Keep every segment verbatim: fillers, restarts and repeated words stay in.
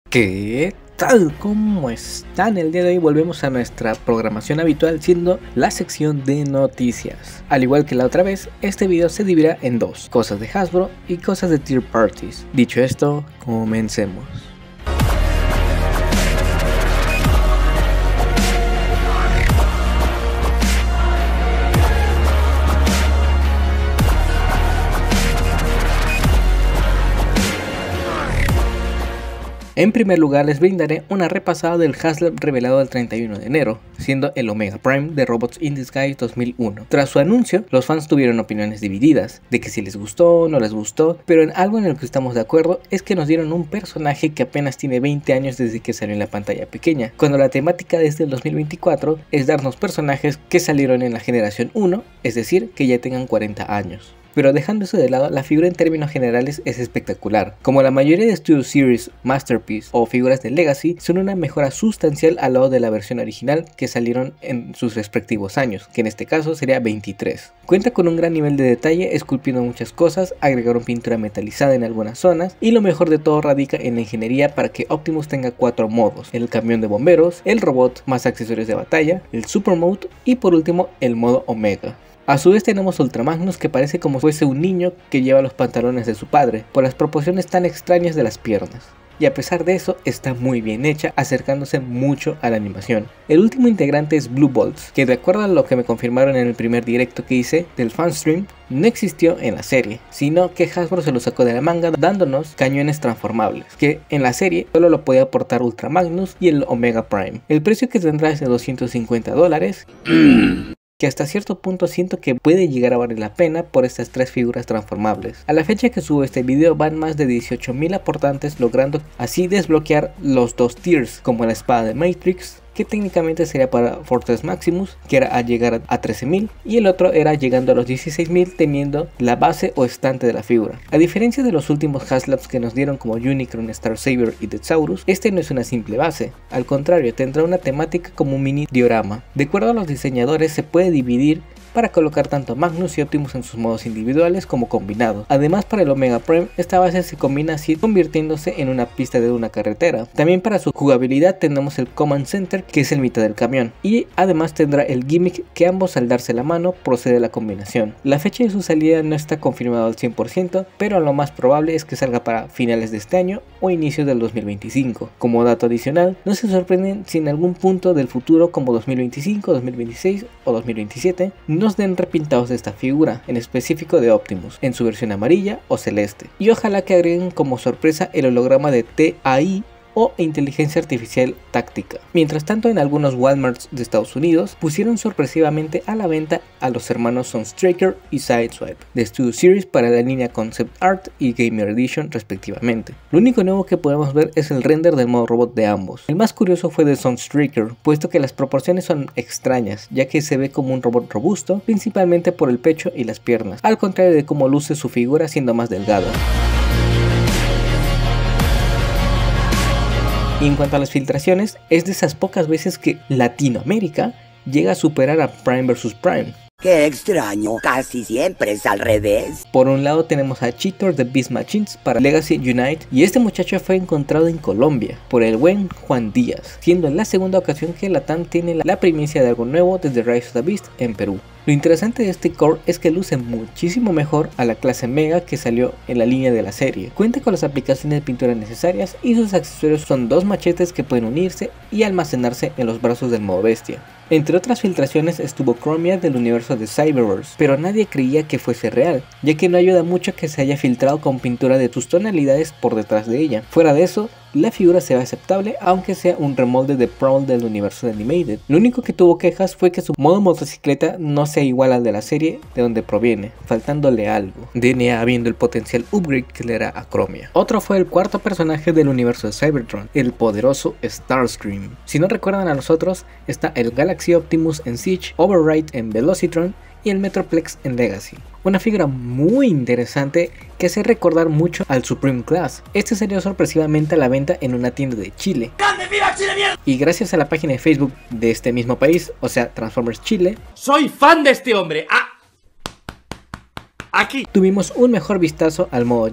¿Qué tal? ¿Cómo están? El día de hoy volvemos a nuestra programación habitual, siendo la sección de noticias. Al igual que la otra vez, este video se dividirá en dos: cosas de Hasbro y cosas de Third Parties. Dicho esto, comencemos. En primer lugar, les brindaré una repasada del HasLab revelado el treinta y uno de enero, siendo el Omega Prime de Robots in Disguise dos mil uno. Tras su anuncio, los fans tuvieron opiniones divididas, de que si les gustó o no les gustó, pero en algo en el que estamos de acuerdo es que nos dieron un personaje que apenas tiene veinte años desde que salió en la pantalla pequeña, cuando la temática desde el dos mil veinticuatro es darnos personajes que salieron en la generación uno, es decir, que ya tengan cuarenta años. Pero dejando eso de lado, la figura en términos generales es espectacular. Como la mayoría de Studio Series, Masterpiece o figuras de Legacy, son una mejora sustancial al lado de la versión original que salieron en sus respectivos años, que en este caso sería veintitrés. Cuenta con un gran nivel de detalle, esculpiendo muchas cosas, agregaron pintura metalizada en algunas zonas, y lo mejor de todo radica en la ingeniería para que Optimus tenga cuatro modos: el camión de bomberos, el robot más accesorios de batalla, el Super Mode y por último el modo Omega. A su vez tenemos Ultra Magnus, que parece como si fuese un niño que lleva los pantalones de su padre, por las proporciones tan extrañas de las piernas. Y a pesar de eso, está muy bien hecha, acercándose mucho a la animación. El último integrante es Blue Bolts, que de acuerdo a lo que me confirmaron en el primer directo que hice del fanstream, no existió en la serie, sino que Hasbro se lo sacó de la manga dándonos cañones transformables, que en la serie solo lo podía aportar Ultra Magnus y el Omega Prime. El precio que tendrá es de doscientos cincuenta dólares. Que hasta cierto punto siento que puede llegar a valer la pena por estas tres figuras transformables. A la fecha que subo este video van más de dieciocho mil aportantes, logrando así desbloquear los dos tiers, como la espada de Matrix, que técnicamente sería para Fortress Maximus, que era a llegar a trece mil, y el otro era llegando a los dieciséis mil teniendo la base o estante de la figura. A diferencia de los últimos HasLabs que nos dieron como Unicron, Star Saber y Deadsaurus, este no es una simple base, al contrario, tendrá una temática como un mini diorama. De acuerdo a los diseñadores, se puede dividir para colocar tanto Magnus y Optimus en sus modos individuales como combinados. Además, para el Omega Prime, esta base se combina así, convirtiéndose en una pista de una carretera. También para su jugabilidad tenemos el Command Center, que es el mitad del camión, y además tendrá el gimmick que ambos al darse la mano procede la combinación. La fecha de su salida no está confirmada al cien por ciento, pero lo más probable es que salga para finales de este año o inicios del dos mil veinticinco. Como dato adicional, no se sorprenden si en algún punto del futuro, como dos mil veinticinco, dos mil veintiséis o dos mil veintisiete, nos den repintados de esta figura, en específico de Optimus, en su versión amarilla o celeste. Y ojalá que agreguen como sorpresa el holograma de T A I o inteligencia artificial táctica. Mientras tanto, en algunos Walmarts de Estados Unidos pusieron sorpresivamente a la venta a los hermanos Sunstreaker y Sideswipe de Studio Series para la línea Concept Art y Gamer Edition respectivamente. Lo único nuevo que podemos ver es el render del modo robot de ambos. El más curioso fue de Sunstreaker, puesto que las proporciones son extrañas, ya que se ve como un robot robusto, principalmente por el pecho y las piernas, al contrario de cómo luce su figura siendo más delgada. Y en cuanto a las filtraciones, es de esas pocas veces que Latinoamérica llega a superar a Prime versus. Prime. Qué extraño, casi siempre es al revés. Por un lado tenemos a Cheetor de Beast Machines para Legacy Unite, y este muchacho fue encontrado en Colombia por el buen Juan Díaz, siendo la segunda ocasión que Latam tiene la primicia de algo nuevo desde Rise of the Beast en Perú. Lo interesante de este core es que luce muchísimo mejor a la clase Mega que salió en la línea de la serie. Cuenta con las aplicaciones de pintura necesarias y sus accesorios son dos machetes que pueden unirse y almacenarse en los brazos del modo bestia. Entre otras filtraciones estuvo Chromia del universo de Cyberverse, pero nadie creía que fuese real, ya que no ayuda mucho que se haya filtrado con pintura de tus tonalidades por detrás de ella. Fuera de eso, la figura se ve aceptable, aunque sea un remolde de Prowl del universo de Animated. Lo único que tuvo quejas fue que su modo motocicleta no sea igual al de la serie de donde proviene, faltándole algo, D N A habiendo el potencial upgrade que le era a Chromia. Otro fue el cuarto personaje del universo de Cybertron, el poderoso Starscream. Si no recuerdan a los otros, está el Galaxy Optimus en Siege, Override en Velocitron y el Metroplex en Legacy. Una figura muy interesante que hace recordar mucho al Supreme Class. Este salió sorpresivamente a la venta en una tienda de Chile. ¡Grande, viva Chile, mierda! Y gracias a la página de Facebook de este mismo país, o sea Transformers Chile, soy fan de este hombre. ¡Ah! Aquí tuvimos un mejor vistazo al modo Jet,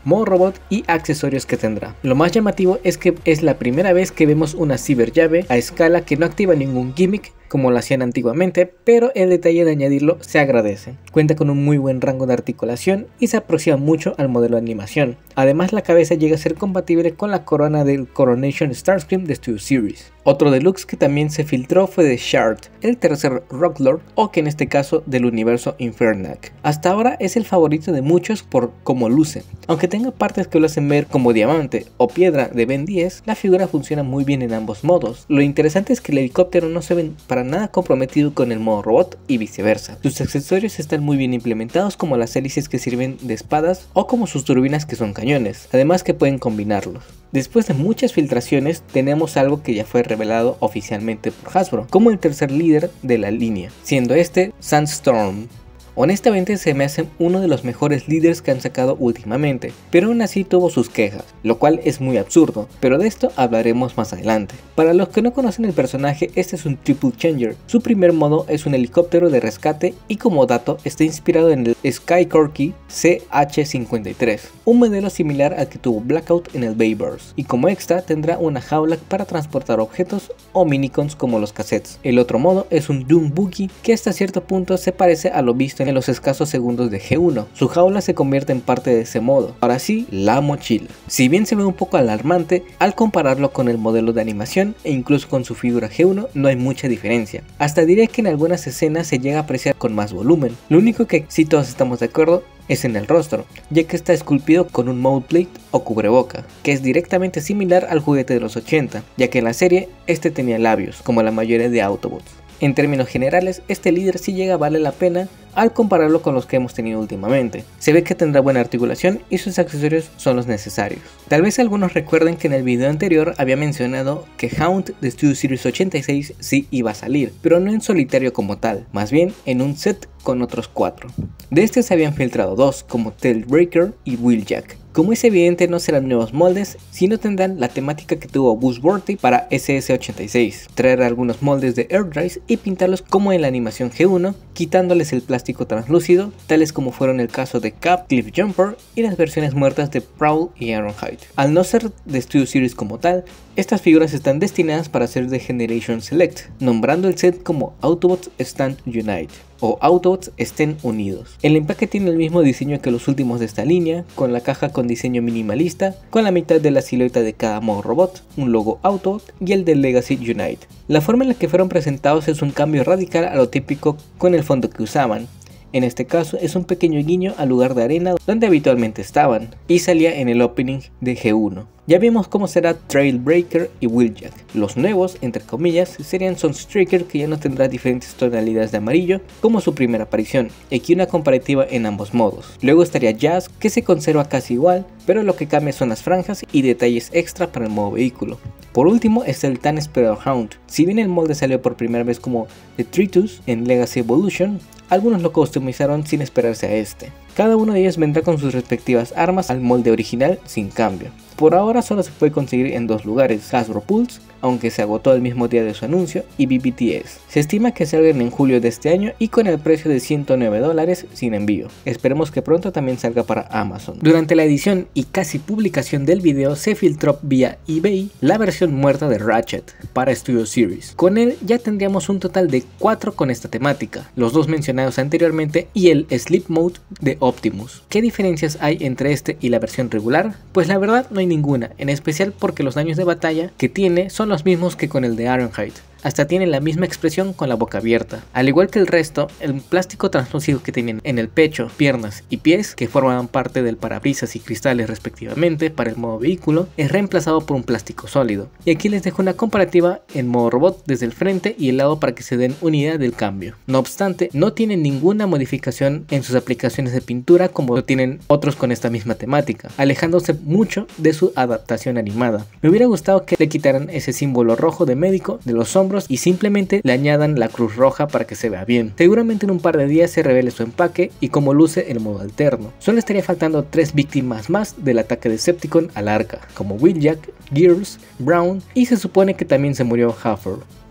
modo robot y accesorios que tendrá. Lo más llamativo es que es la primera vez que vemos una ciberllave a escala que no activa ningún gimmick como lo hacían antiguamente, pero el detalle de añadirlo se agradece. Cuenta con un muy buen rango de articulación y se aproxima mucho al modelo de animación. Además, la cabeza llega a ser compatible con la corona del Coronation Starscream de Studio Series. Otro deluxe que también se filtró fue de Shard, el tercer Rocklord, o que en este caso del universo Infernac. Hasta ahora es el favorito de muchos por cómo luce. Aunque tenga partes que lo hacen ver como diamante o piedra de Ben diez, la figura funciona muy bien en ambos modos. Lo interesante es que el helicóptero no se ve para nada comprometido con el modo robot y viceversa. Sus accesorios están muy bien implementados, como las hélices que sirven de espadas o como sus turbinas que son cañones, además que pueden combinarlos. Después de muchas filtraciones tenemos algo que ya fue revelado oficialmente por Hasbro como el tercer líder de la línea, siendo este Sandstorm. Honestamente se me hace uno de los mejores líderes que han sacado últimamente, pero aún así tuvo sus quejas, lo cual es muy absurdo, pero de esto hablaremos más adelante. Para los que no conocen el personaje, este es un Triple Changer. Su primer modo es un helicóptero de rescate y como dato está inspirado en el Sky Corky C H cincuenta y tres, un modelo similar al que tuvo Blackout en el Bayverse, y como extra tendrá una jaula para transportar objetos o minicons como los cassettes. El otro modo es un Doom Buggy que hasta cierto punto se parece a lo visto en los escasos segundos de G uno. Su jaula se convierte en parte de ese modo. Ahora sí, la mochila. Si bien se ve un poco alarmante, al compararlo con el modelo de animación e incluso con su figura G uno, no hay mucha diferencia. Hasta diré que en algunas escenas se llega a apreciar con más volumen. Lo único que sí todos estamos de acuerdo es en el rostro, ya que está esculpido con un mouth plate o cubreboca, que es directamente similar al juguete de los ochenta, ya que en la serie este tenía labios, como la mayoría de Autobots. En términos generales, este líder sí llega a valer la pena al compararlo con los que hemos tenido últimamente. Se ve que tendrá buena articulación y sus accesorios son los necesarios. Tal vez algunos recuerden que en el video anterior había mencionado que Hound de Studio Series ochenta y seis sí iba a salir, pero no en solitario como tal, más bien en un set con otros cuatro. De este se habían filtrado dos, como Tailbreaker y Wheeljack. Como es evidente, no serán nuevos moldes, sino tendrán la temática que tuvo Buzzworthy para S S ochenta y seis, traer algunos moldes de Airdrive y pintarlos como en la animación G uno, quitándoles el plástico translúcido, tales como fueron el caso de Cap, Cliffjumper y las versiones muertas de Prowl y Ironhide. Al no ser de Studio Series como tal, estas figuras están destinadas para ser de Generation Select, nombrando el set como Autobots Stand Unite o Autobots Estén Unidos. El empaque tiene el mismo diseño que los últimos de esta línea, con la caja con diseño minimalista, con la mitad de la silueta de cada modo robot, un logo Autobot y el de Legacy Unite. La forma en la que fueron presentados es un cambio radical a lo típico con el fondo que usaban. En este caso es un pequeño guiño al lugar de arena donde habitualmente estaban, y salía en el opening de G uno. Ya vimos cómo será Trailbreaker y Wheeljack. Los nuevos, entre comillas, serían Sunstreaker, que ya no tendrá diferentes tonalidades de amarillo como su primera aparición, y aquí una comparativa en ambos modos. Luego estaría Jazz, que se conserva casi igual, pero lo que cambia son las franjas y detalles extra para el modo vehículo. Por último está el tan esperado Hound. Si bien el molde salió por primera vez como Detritus en Legacy Evolution, algunos lo customizaron sin esperarse a este. Cada uno de ellos vendrá con sus respectivas armas al molde original sin cambio. Por ahora solo se puede conseguir en dos lugares, Hasbro Pulse, aunque se agotó el mismo día de su anuncio, y B B T S. Se estima que salgan en julio de este año y con el precio de ciento nueve dólares sin envío. Esperemos que pronto también salga para Amazon. Durante la edición y casi publicación del video se filtró vía eBay la versión muerta de Ratchet para Studio Series. Con él ya tendríamos un total de cuatro con esta temática, los dos mencionados anteriormente y el Sleep Mode de Optimus. ¿Qué diferencias hay entre este y la versión regular? Pues la verdad no hay ninguna, en especial porque los daños de batalla que tiene son los mismos que con el de Ironhide. Hasta tiene la misma expresión con la boca abierta. Al igual que el resto, el plástico translúcido que tenían en el pecho, piernas y pies, que formaban parte del parabrisas y cristales respectivamente para el modo vehículo, es reemplazado por un plástico sólido. Y aquí les dejo una comparativa en modo robot desde el frente y el lado para que se den una idea del cambio. No obstante, no tienen ninguna modificación en sus aplicaciones de pintura como lo tienen otros con esta misma temática, alejándose mucho de su adaptación animada. Me hubiera gustado que le quitaran ese símbolo rojo de médico de los hombros y simplemente le añadan la cruz roja para que se vea bien. Seguramente en un par de días se revele su empaque y cómo luce el modo alterno. Solo estaría faltando tres víctimas más del ataque de Decepticon al arca, como Wheeljack, Gears, Brown y se supone que también se murió Huffer.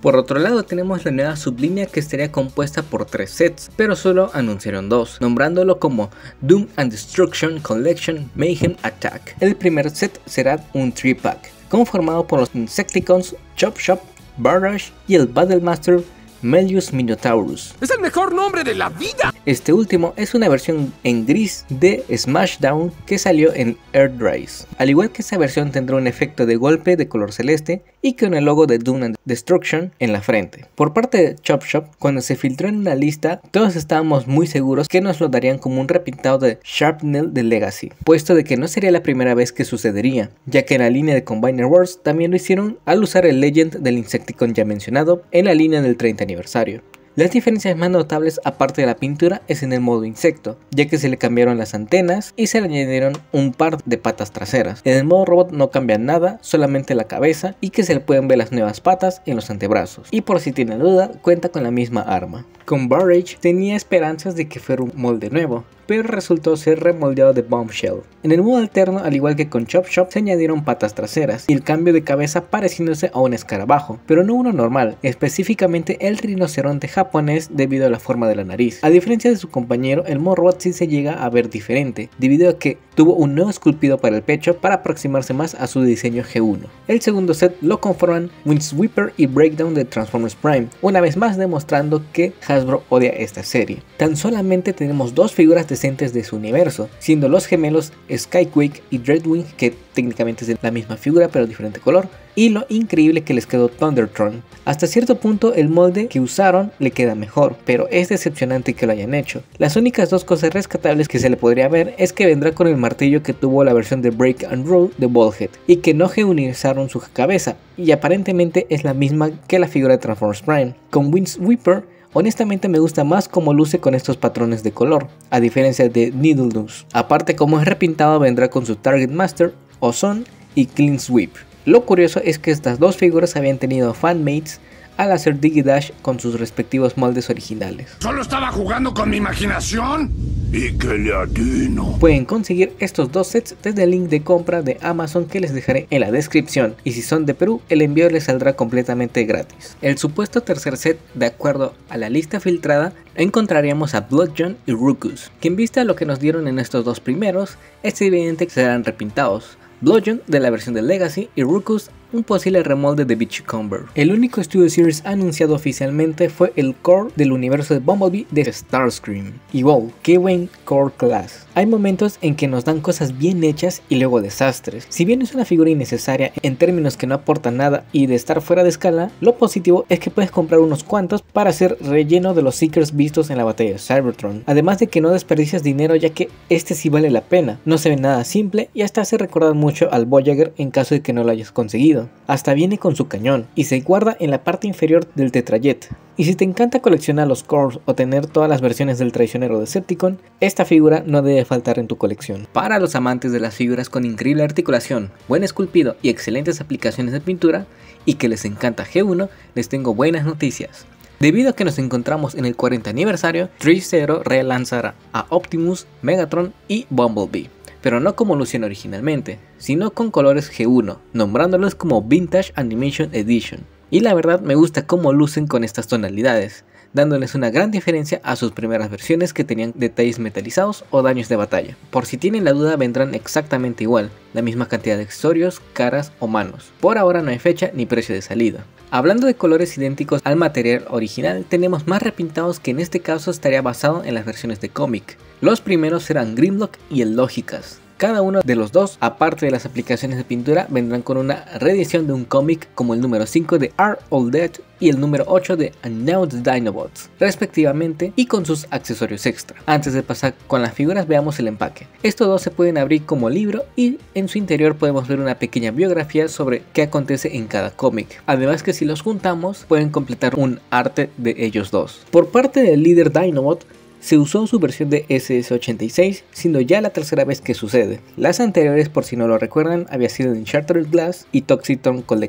Por otro lado tenemos la nueva sublínea que estaría compuesta por tres sets, pero solo anunciaron dos, nombrándolo como Doom and Destruction Collection Mayhem Attack. El primer set será un three pack, conformado por los Insecticons, Chop Shop, Barrage y el Battlemaster Melius Minotaurus. ¡Es el mejor nombre de la vida! Este último es una versión en gris de Smashdown que salió en Earthrise. Al igual que esa versión tendrá un efecto de golpe de color celeste y con el logo de Doom and Destruction en la frente. Por parte de Chop Shop, cuando se filtró en una lista, todos estábamos muy seguros que nos lo darían como un repintado de Sharpnel de Legacy, puesto de que no sería la primera vez que sucedería, ya que en la línea de Combiner Wars también lo hicieron al usar el Legend del Insecticon ya mencionado en la línea del treinta aniversario. Las diferencias más notables aparte de la pintura es en el modo insecto, ya que se le cambiaron las antenas y se le añadieron un par de patas traseras. En el modo robot no cambia nada, solamente la cabeza y que se le pueden ver las nuevas patas en los antebrazos. Y por si tienen duda, cuenta con la misma arma. Con Barrage tenía esperanzas de que fuera un molde nuevo, pero resultó ser remoldeado de Bombshell. En el modo alterno, al igual que con Chop Shop, se añadieron patas traseras y el cambio de cabeza pareciéndose a un escarabajo, pero no uno normal, específicamente el rinoceronte japonés debido a la forma de la nariz. A diferencia de su compañero, el modo robot sí se llega a ver diferente, debido a que tuvo un nuevo esculpido para el pecho para aproximarse más a su diseño G uno. El segundo set lo conforman Windsweeper y Breakdown de Transformers Prime, una vez más demostrando que Hasbro odia esta serie. Tan solamente tenemos dos figuras decentes de su universo, siendo los gemelos Skyquake y Dreadwing, que técnicamente es la misma figura pero diferente color, y lo increíble que les quedó Thundertron. Hasta cierto punto el molde que usaron le queda mejor, pero es decepcionante que lo hayan hecho. Las únicas dos cosas rescatables que se le podría ver es que vendrá con el martillo que tuvo la versión de Break and Roll de Ballhead, y que no geunizaron su cabeza, y aparentemente es la misma que la figura de Transformers Prime. Con Windsweeper, honestamente me gusta más cómo luce con estos patrones de color, a diferencia de Needle Nose. Aparte, como es repintado, vendrá con su Target Master, Ozone y Clean Sweep. Lo curioso es que estas dos figuras habían tenido fanmates al hacer Digidash con sus respectivos moldes originales. ¿Solo estaba jugando con mi imaginación? ¿Y qué le atino? Pueden conseguir estos dos sets desde el link de compra de Amazon que les dejaré en la descripción, y si son de Perú el envío les saldrá completamente gratis. El supuesto tercer set, de acuerdo a la lista filtrada, encontraríamos a Bludgeon y Ruckus, que en vista a lo que nos dieron en estos dos primeros, es evidente que serán repintados. Bludgeon de la versión de Legacy y Ruckus un posible remolde de Beachcomber. El único Studio Series anunciado oficialmente fue el core del universo de Bumblebee de Starscream. Y wow, qué buen core class. Hay momentos en que nos dan cosas bien hechas y luego desastres. Si bien es una figura innecesaria en términos que no aporta nada y de estar fuera de escala, lo positivo es que puedes comprar unos cuantos para hacer relleno de los Seekers vistos en la batalla de Cybertron. Además de que no desperdicias dinero, ya que este sí vale la pena. No se ve nada simple y hasta hace recordar mucho al Voyager en caso de que no lo hayas conseguido. Hasta viene con su cañón y se guarda en la parte inferior del Tetrajet. Y si te encanta coleccionar los cores o tener todas las versiones del traicionero Decepticon, esta figura no debe faltar en tu colección. Para los amantes de las figuras con increíble articulación, buen esculpido y excelentes aplicaciones de pintura, y que les encanta G uno, les tengo buenas noticias. Debido a que nos encontramos en el cuarenta aniversario, Tree Zero relanzará a Optimus, Megatron y Bumblebee, pero no como lucían originalmente, sino con colores G uno, nombrándolos como Vintage Animation Edition. Y la verdad me gusta cómo lucen con estas tonalidades, dándoles una gran diferencia a sus primeras versiones que tenían detalles metalizados o daños de batalla. Por si tienen la duda, vendrán exactamente igual, la misma cantidad de accesorios, caras o manos. Por ahora no hay fecha ni precio de salida. Hablando de colores idénticos al material original, tenemos más repintados que en este caso estaría basado en las versiones de cómic. Los primeros serán Grimlock y el Lógicas. Cada uno de los dos, aparte de las aplicaciones de pintura, vendrán con una reedición de un cómic como el número cinco de Are All Dead y el número ocho de Announced Dinobots, respectivamente, y con sus accesorios extra. Antes de pasar con las figuras, veamos el empaque. Estos dos se pueden abrir como libro y en su interior podemos ver una pequeña biografía sobre qué acontece en cada cómic. Además que si los juntamos, pueden completar un arte de ellos dos. Por parte del líder Dinobot, se usó su versión de S S ochenta y seis, siendo ya la tercera vez que sucede. Las anteriores, por si no lo recuerdan, había sido en Shattered Glass y Toxitron Collection.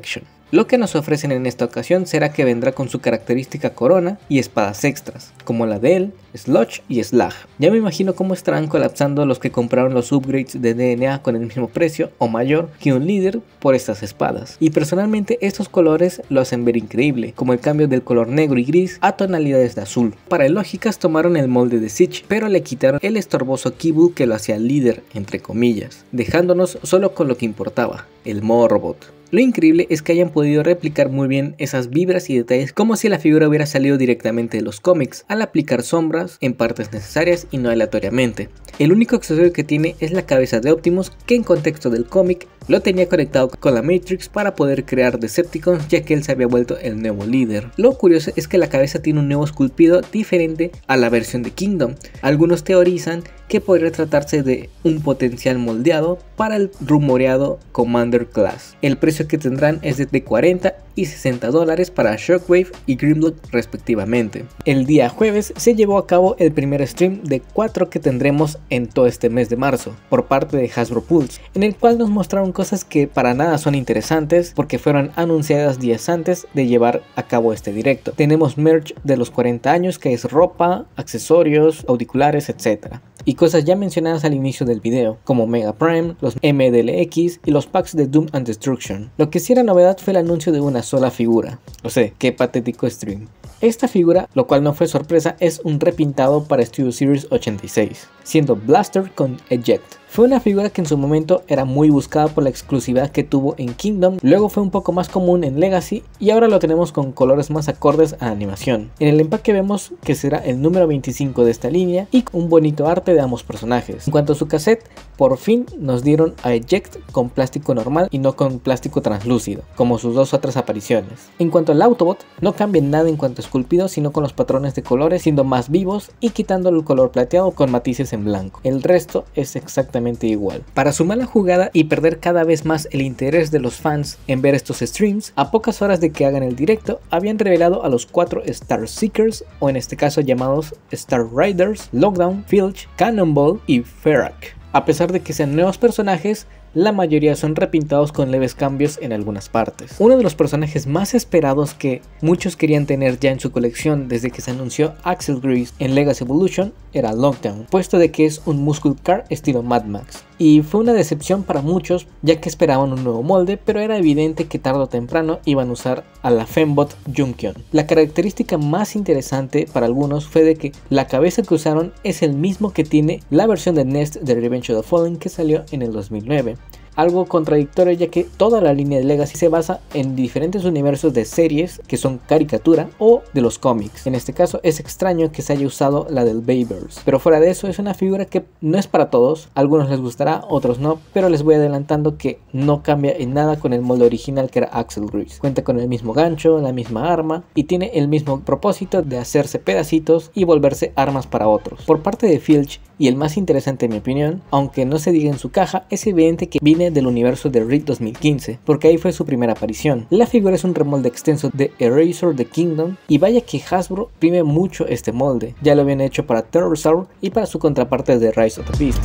Lo que nos ofrecen en esta ocasión será que vendrá con su característica corona y espadas extras, como la de él, Sludge y Slag. Ya me imagino cómo estarán colapsando los que compraron los upgrades de D N A con el mismo precio o mayor que un líder por estas espadas. Y personalmente estos colores lo hacen ver increíble, como el cambio del color negro y gris a tonalidades de azul. Para lógicas tomaron el molde de Siege, pero le quitaron el estorboso keybull que lo hacía líder entre comillas, dejándonos solo con lo que importaba, el modo robot. Lo increíble es que hayan podido replicar muy bien esas vibras y detalles como si la figura hubiera salido directamente de los cómics, al aplicar sombras en partes necesarias y no aleatoriamente. El único accesorio que tiene es la cabeza de Optimus, que en contexto del cómic lo tenía conectado con la Matrix para poder crear Decepticons, ya que él se había vuelto el nuevo líder. Lo curioso es que la cabeza tiene un nuevo esculpido diferente a la versión de Kingdom. Algunos teorizan que podría tratarse de un potencial moldeado para el rumoreado Commander Class. El precio que tendrán es de cuarenta y sesenta dólares para Shockwave y Grimlock respectivamente. El día jueves se llevó a cabo el primer stream de cuatro que tendremos en todo este mes de marzo por parte de Hasbro Pulse, en el cual nos mostraron cosas que para nada son interesantes porque fueron anunciadas días antes de llevar a cabo este directo. Tenemos merch de los cuarenta años, que es ropa, accesorios, auriculares, etcétera. Y cosas ya mencionadas al inicio del video, como Mega Prime, los M D L X y los packs de Doom and Destruction. Lo que sí era novedad fue el anuncio de una sola figura. O sea, qué patético stream. Esta figura, lo cual no fue sorpresa, es un repintado para Studio Series ochenta y seis, siendo Blaster con Eject. Fue una figura que en su momento era muy buscada por la exclusividad que tuvo en Kingdom, luego fue un poco más común en Legacy y ahora lo tenemos con colores más acordes a la animación. En el empaque vemos que será el número veinticinco de esta línea y un bonito arte de ambos personajes. En cuanto a su cassette, por fin nos dieron a Eject con plástico normal y no con plástico translúcido, como sus dos otras apariciones. En cuanto al Autobot, no cambia nada en cuanto a esculpido, sino con los patrones de colores siendo más vivos y quitándole el color plateado con matices en blanco. El resto es exactamente igual. Para su mala jugada y perder cada vez más el interés de los fans en ver estos streams, a pocas horas de que hagan el directo, habían revelado a los cuatro Star Seekers, o en este caso llamados Star Riders, Lockdown, Filch, Cannonball y Ferak. A pesar de que sean nuevos personajes, la mayoría son repintados con leves cambios en algunas partes. Uno de los personajes más esperados que muchos querían tener ya en su colección desde que se anunció Axel Grease en Legacy Evolution era Lockdown, puesto de que es un Muscle Car estilo Mad Max. Y fue una decepción para muchos, ya que esperaban un nuevo molde, pero era evidente que tarde o temprano iban a usar a la Fembot Junkion. La característica más interesante para algunos fue de que la cabeza que usaron es el mismo que tiene la versión de Nest de Revenge of the Fallen que salió en el dos mil nueve. Algo contradictorio, ya que toda la línea de Legacy se basa en diferentes universos de series que son caricatura o de los cómics. En este caso es extraño que se haya usado la del Bayverse, pero fuera de eso es una figura que no es para todos. A algunos les gustará, otros no, pero les voy adelantando que no cambia en nada con el molde original que era Axel Grease. Cuenta con el mismo gancho, la misma arma y tiene el mismo propósito de hacerse pedacitos y volverse armas para otros. Por parte de Filch, y el más interesante en mi opinión, aunque no se diga en su caja, es evidente que viene del universo de Rig dos mil quince, porque ahí fue su primera aparición. La figura es un remolde extenso de Eraser de Kingdom, y vaya que Hasbro prime mucho este molde. Ya lo habían hecho para Terrorsaur y para su contraparte de Rise of the Beast.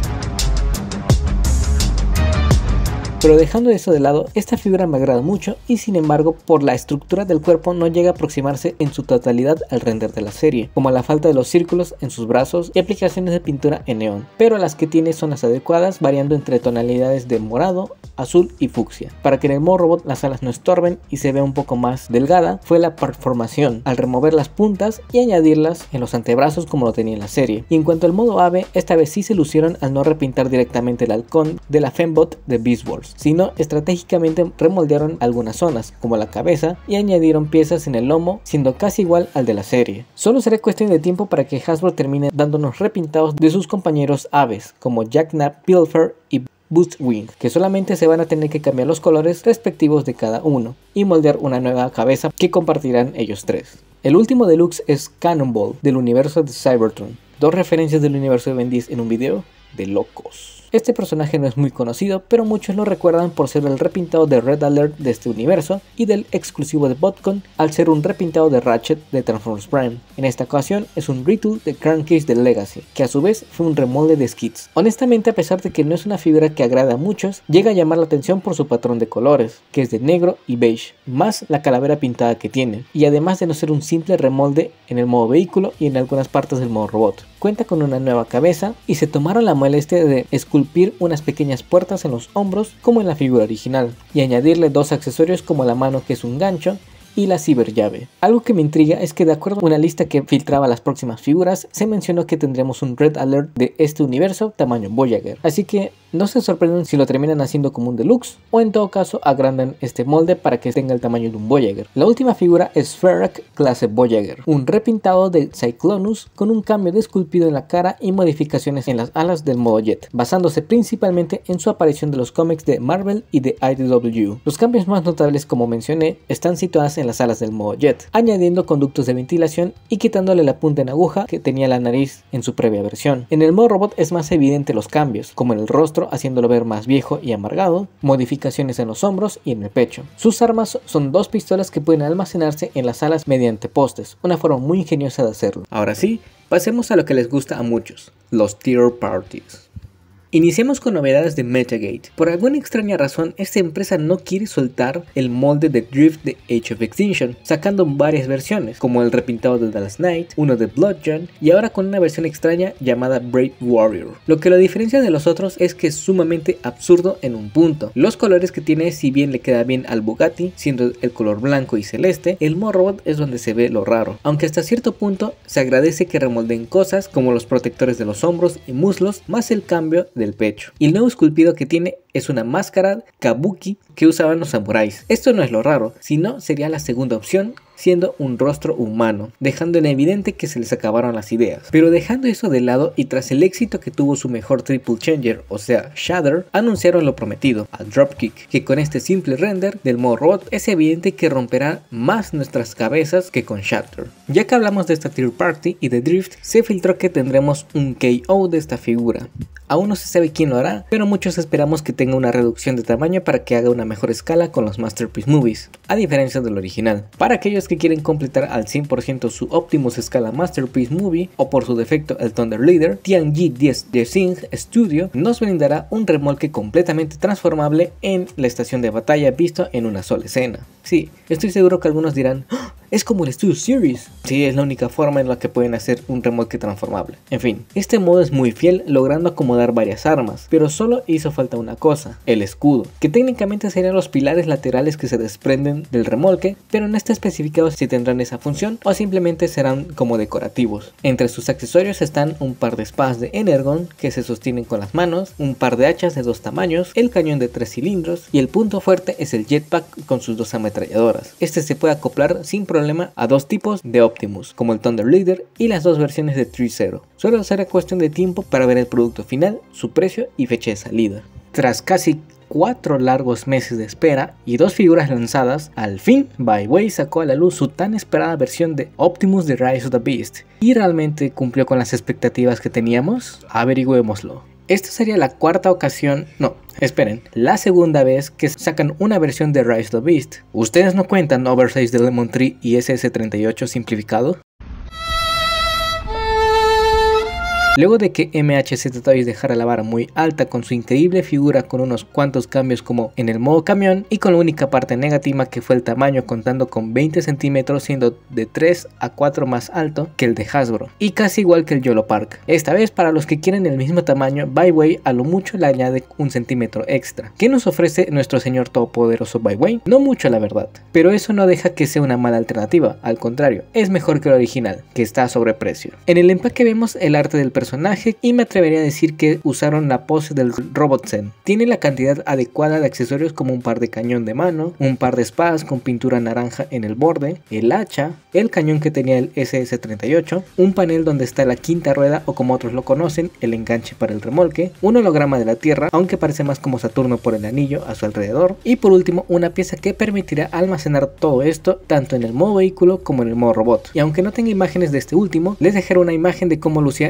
Pero dejando eso de lado, esta figura me agrada mucho y sin embargo por la estructura del cuerpo no llega a aproximarse en su totalidad al render de la serie, como la falta de los círculos en sus brazos y aplicaciones de pintura en neón, pero las que tiene son las adecuadas, variando entre tonalidades de morado, azul y fucsia. Para que en el modo robot las alas no estorben y se vea un poco más delgada, fue la performación al remover las puntas y añadirlas en los antebrazos como lo tenía en la serie. Y en cuanto al modo ave, esta vez sí se lucieron al no repintar directamente el halcón de la Fembot de Beast Wars, sino estratégicamente remoldearon algunas zonas como la cabeza y añadieron piezas en el lomo, siendo casi igual al de la serie. Solo será cuestión de tiempo para que Hasbro termine dándonos repintados de sus compañeros aves como Jack Knapp, Pilfer y Boost Wing, que solamente se van a tener que cambiar los colores respectivos de cada uno y moldear una nueva cabeza que compartirán ellos tres. El último deluxe es Cannonball del universo de Cybertron, dos referencias del universo de Bendis en un video de locos. Este personaje no es muy conocido, pero muchos lo recuerdan por ser el repintado de Red Alert de este universo y del exclusivo de BotCon al ser un repintado de Ratchet de Transformers Prime. En esta ocasión es un retool de Crankcase de Legacy, que a su vez fue un remolde de Skids. Honestamente, a pesar de que no es una figura que agrada a muchos, llega a llamar la atención por su patrón de colores, que es de negro y beige, más la calavera pintada que tiene, y además de no ser un simple remolde en el modo vehículo y en algunas partes del modo robot. Cuenta con una nueva cabeza y se tomaron la molestia de esculpir unas pequeñas puertas en los hombros como en la figura original y añadirle dos accesorios como la mano, que es un gancho, y la ciberllave. Algo que me intriga es que, de acuerdo a una lista que filtraba las próximas figuras, se mencionó que tendremos un Red Alert de este universo tamaño Voyager, así que no se sorprenden si lo terminan haciendo como un deluxe, o en todo caso agrandan este molde para que tenga el tamaño de un Voyager. La última figura es Ferrac clase Voyager, un repintado de Cyclonus con un cambio de esculpido en la cara y modificaciones en las alas del modo Jet, basándose principalmente en su aparición de los cómics de Marvel y de I D W. Los cambios más notables, como mencioné, están situados en las alas del modo Jet, añadiendo conductos de ventilación y quitándole la punta en aguja que tenía la nariz en su previa versión. En el modo robot es más evidente los cambios, como en el rostro, haciéndolo ver más viejo y amargado, modificaciones en los hombros y en el pecho. Sus armas son dos pistolas que pueden almacenarse en las alas mediante postes, una forma muy ingeniosa de hacerlo. Ahora sí, pasemos a lo que les gusta a muchos, los tier parties. Iniciamos con novedades de Metagate. Por alguna extraña razón, esta empresa no quiere soltar el molde de Drift de Age of Extinction, sacando varias versiones, como el repintado de Dallas Knight, uno de Bloodjohn y ahora con una versión extraña llamada Brave Warrior. Lo que lo diferencia de los otros es que es sumamente absurdo en un punto. Los colores que tiene, si bien le queda bien al Bugatti, siendo el color blanco y celeste, el modo robot es donde se ve lo raro, aunque hasta cierto punto se agradece que remoldeen cosas como los protectores de los hombros y muslos, más el cambio del pecho. Y el nuevo esculpido que tiene es una máscara kabuki que usaban los samuráis. Esto no es lo raro, sino sería la segunda opción, siendo un rostro humano, dejando en evidente que se les acabaron las ideas. Pero dejando eso de lado y tras el éxito que tuvo su mejor Triple Changer, o sea Shatter, anunciaron lo prometido, al Dropkick, que con este simple render del modo robot es evidente que romperá más nuestras cabezas que con Shatter. Ya que hablamos de esta tier party y de Drift, se filtró que tendremos un K O de esta figura. Aún no se sabe quién lo hará, pero muchos esperamos que tenga una reducción de tamaño para que haga una mejor escala con los Masterpiece Movies, a diferencia del original. Para aquellos que quieren completar al cien por ciento su Optimus escala Masterpiece Movie, o por su defecto el Thunder Leader, Tianji diez Design Studio nos brindará un remolque completamente transformable en la estación de batalla visto en una sola escena. Sí, estoy seguro que algunos dirán, ¡oh! Es como el Studio Series. Sí, es la única forma en la que pueden hacer un remolque transformable. En fin, este modo es muy fiel, logrando acomodar varias armas, pero solo hizo falta una cosa, el escudo, que técnicamente serían los pilares laterales que se desprenden del remolque, pero no está especificado si tendrán esa función o simplemente serán como decorativos. Entre sus accesorios están un par de espadas de Energon que se sostienen con las manos, un par de hachas de dos tamaños, el cañón de tres cilindros y el punto fuerte es el jetpack con sus dos ametralladoras. Este se puede acoplar sin problema a dos tipos de Optimus, como el Thunder Leader y las dos versiones de Tree Zero. Solo será cuestión de tiempo para ver el producto final, su precio y fecha de salida. Tras casi cuatro largos meses de espera y dos figuras lanzadas, al fin Byway sacó a la luz su tan esperada versión de Optimus de Rise of the Beast. ¿Y realmente cumplió con las expectativas que teníamos? Averigüémoslo. Esta sería la cuarta ocasión, no, esperen, la segunda vez que sacan una versión de Rise of the Beast. ¿Ustedes no cuentan Oversize de Lemon Tree y S S treinta y ocho simplificado? Luego de que M H Z Toys dejara la vara muy alta con su increíble figura con unos cuantos cambios como en el modo camión y con la única parte negativa que fue el tamaño, contando con veinte centímetros, siendo de tres a cuatro más alto que el de Hasbro y casi igual que el YOLO Park. Esta vez, para los que quieren el mismo tamaño, Byway a lo mucho le añade un centímetro extra. ¿Qué nos ofrece nuestro señor todopoderoso Byway? No mucho, la verdad, pero eso no deja que sea una mala alternativa, al contrario, es mejor que el original, que está a sobreprecio. En el empaque vemos el arte del personaje y me atrevería a decir que usaron la pose del Robot Zen. Tiene la cantidad adecuada de accesorios como un par de cañón de mano, un par de espadas con pintura naranja en el borde, el hacha, el cañón que tenía el S S treinta y ocho, un panel donde está la quinta rueda o como otros lo conocen, el enganche para el remolque, un holograma de la Tierra, aunque parece más como Saturno por el anillo a su alrededor, y por último una pieza que permitirá almacenar todo esto tanto en el modo vehículo como en el modo robot. Y aunque no tenga imágenes de este último, les dejaré una imagen de cómo lucía con el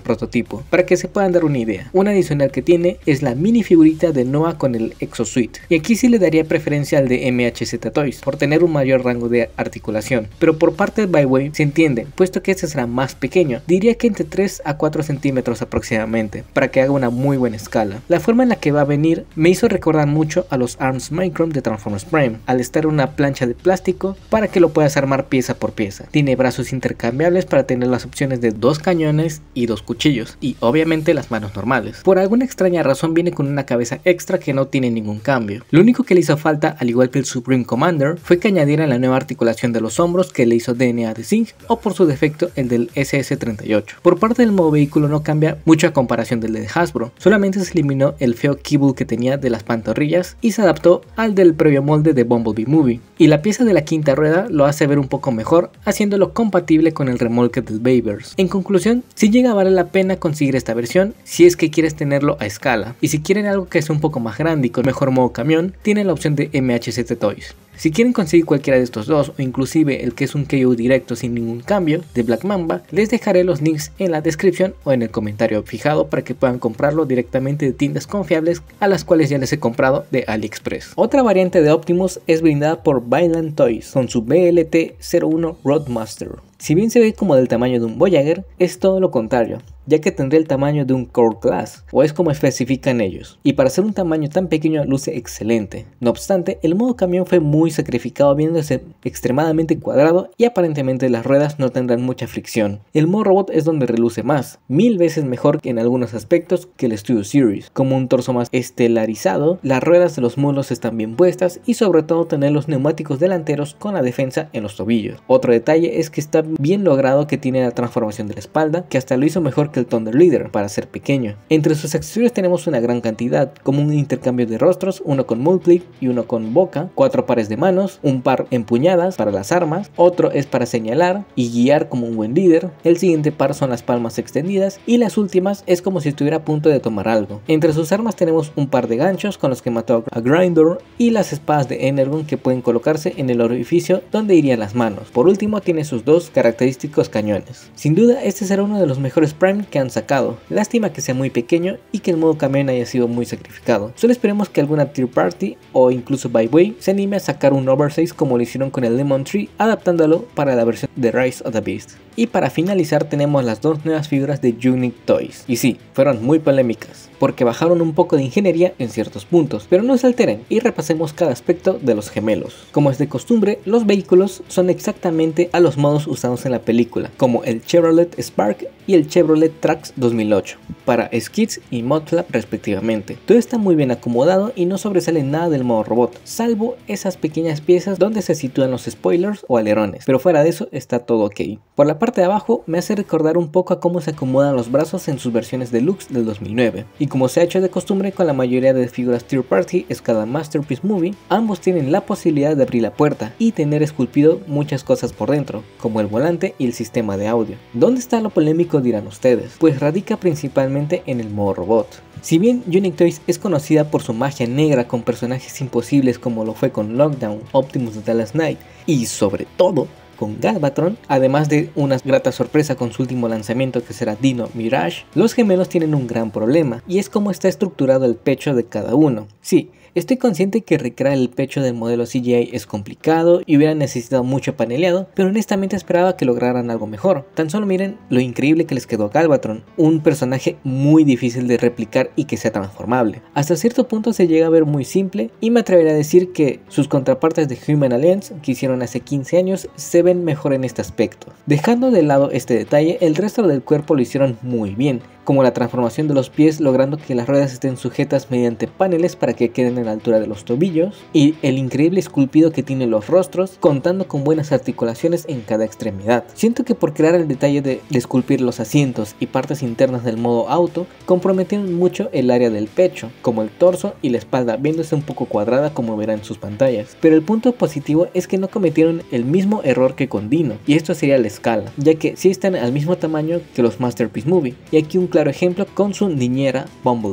prototipo, para que se puedan dar una idea. Una adicional que tiene es la mini figurita de Noah con el Exosuit, y aquí sí le daría preferencia al de M H Z Toys, por tener un mayor rango de articulación, pero por parte de Byway se entiende, puesto que este será más pequeño, diría que entre tres a cuatro centímetros aproximadamente, para que haga una muy buena escala. La forma en la que va a venir me hizo recordar mucho a los Arms Micron de Transformers Prime, al estar en una plancha de plástico para que lo puedas armar pieza por pieza. Tiene brazos intercambiables para tener las opciones de dos cañones y dos cuchillos, y obviamente las manos normales. Por alguna extraña razón viene con una cabeza extra que no tiene ningún cambio. Lo único que le hizo falta, al igual que el Supreme Commander, fue que añadieran la nueva articulación de los hombros que le hizo D N A de Zinc, o por su defecto el del S S treinta y ocho. Por parte del modo vehículo no cambia mucho a comparación del de Hasbro, solamente se eliminó el feo keyboard que tenía de las pantorrillas y se adaptó al del previo molde de Bumblebee Movie, y la pieza de la quinta rueda lo hace ver un poco mejor, haciéndolo compatible con el remolque del Bayverse. En conclusión, si llega a valer la pena conseguir esta versión si es que quieres tenerlo a escala, y si quieren algo que sea un poco más grande y con mejor modo camión, tienen la opción de M H Z Toys. Si quieren conseguir cualquiera de estos dos, o inclusive el que es un K O directo sin ningún cambio de Black Mamba, les dejaré los links en la descripción o en el comentario fijado para que puedan comprarlo directamente de tiendas confiables a las cuales ya les he comprado de AliExpress. Otra variante de Optimus es brindada por Vineland Toys con su B L T cero uno Roadmaster. Si bien se ve como del tamaño de un Voyager, es todo lo contrario, ya que tendría el tamaño de un Core Class, o es como especifican ellos, y para ser un tamaño tan pequeño luce excelente. No obstante, el modo camión fue muy sacrificado viéndose extremadamente cuadrado y aparentemente las ruedas no tendrán mucha fricción. El modo robot es donde reluce más, mil veces mejor en algunos aspectos que el Studio Series, como un torso más estelarizado, las ruedas de los mulos están bien puestas y sobre todo tener los neumáticos delanteros con la defensa en los tobillos. Otro detalle es que está bien logrado que tiene la transformación de la espalda, que hasta lo hizo mejor que el Thunder Leader para ser pequeño. Entre sus accesorios tenemos una gran cantidad, como un intercambio de rostros, uno con multiplic y uno con boca, cuatro pares de manos, un par empuñadas para las armas, otro es para señalar y guiar como un buen líder, el siguiente par son las palmas extendidas y las últimas es como si estuviera a punto de tomar algo. Entre sus armas tenemos un par de ganchos con los que mató a Grindor y las espadas de Energon que pueden colocarse en el orificio donde irían las manos. Por último tiene sus dos característicos cañones. Sin duda este será uno de los mejores Prime que han sacado, lástima que sea muy pequeño y que el modo camión haya sido muy sacrificado. Solo esperemos que alguna tier party o incluso Byway se anime a sacar un oversize como lo hicieron con el Lemon Tree, adaptándolo para la versión de Rise of the Beast. Y para finalizar tenemos las dos nuevas figuras de Unique Toys, y sí, fueron muy polémicas, porque bajaron un poco de ingeniería en ciertos puntos, pero no se alteren y repasemos cada aspecto de los gemelos. Como es de costumbre, los vehículos son exactamente a los modos usados en la película, como el Chevrolet Spark y el Chevrolet Trax dos mil ocho, para skids y mudflap respectivamente. Todo está muy bien acomodado y no sobresale nada del modo robot, salvo esas pequeñas piezas donde se sitúan los spoilers o alerones, pero fuera de eso está todo ok. Por la parte de abajo me hace recordar un poco a cómo se acomodan los brazos en sus versiones deluxe del dos mil nueve, y como se ha hecho de costumbre con la mayoría de figuras Tier Party escala Masterpiece Movie, ambos tienen la posibilidad de abrir la puerta y tener esculpido muchas cosas por dentro, como el volante y el sistema de audio. ¿Dónde está lo polémico, dirán ustedes? Pues radica principalmente en el modo robot. Si bien Unique Toys es conocida por su magia negra con personajes imposibles como lo fue con Lockdown, Optimus de Dallas Knight y sobre todo con Galvatron, además de una grata sorpresa con su último lanzamiento que será Dino Mirage, los gemelos tienen un gran problema y es cómo está estructurado el pecho de cada uno. Sí, estoy consciente que recrear el pecho del modelo C G I es complicado y hubiera necesitado mucho paneleado, pero honestamente esperaba que lograran algo mejor. Tan solo miren lo increíble que les quedó a Galvatron, un personaje muy difícil de replicar y que sea transformable. Hasta cierto punto se llega a ver muy simple y me atrevería a decir que sus contrapartes de Human Alliance que hicieron hace quince años se ven mejor en este aspecto. Dejando de lado este detalle, el resto del cuerpo lo hicieron muy bien, como la transformación de los pies logrando que las ruedas estén sujetas mediante paneles para que queden en la altura de los tobillos, y el increíble esculpido que tienen los rostros contando con buenas articulaciones en cada extremidad. Siento que por crear el detalle de, de esculpir los asientos y partes internas del modo auto comprometieron mucho el área del pecho, como el torso y la espalda viéndose un poco cuadrada como verán en sus pantallas, pero el punto positivo es que no cometieron el mismo error que con Dino, y esto sería la escala, ya que sí están al mismo tamaño que los Masterpiece Movie, y aquí un claro ejemplo con su niñera Bumblebee.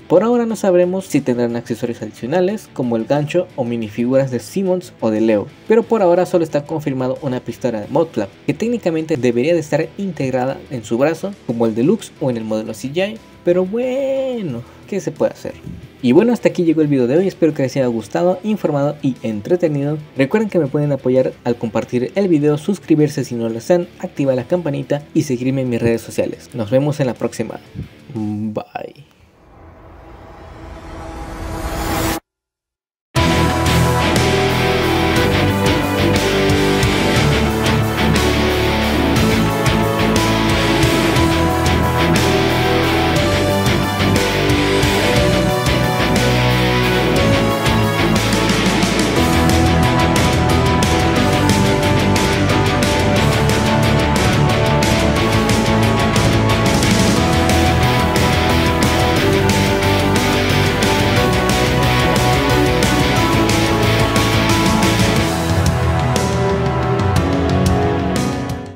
Por ahora no sabremos si tendrán accesorios adicionales como el gancho o minifiguras de Simmons o de Leo, pero por ahora solo está confirmado una pistola de Modflap que técnicamente debería de estar integrada en su brazo como el Deluxe o en el modelo C G I, pero bueno, ¿qué se puede hacer? Y bueno, hasta aquí llegó el video de hoy, espero que les haya gustado, informado y entretenido. Recuerden que me pueden apoyar al compartir el video, suscribirse si no lo están, activar la campanita y seguirme en mis redes sociales. Nos vemos en la próxima. Bye.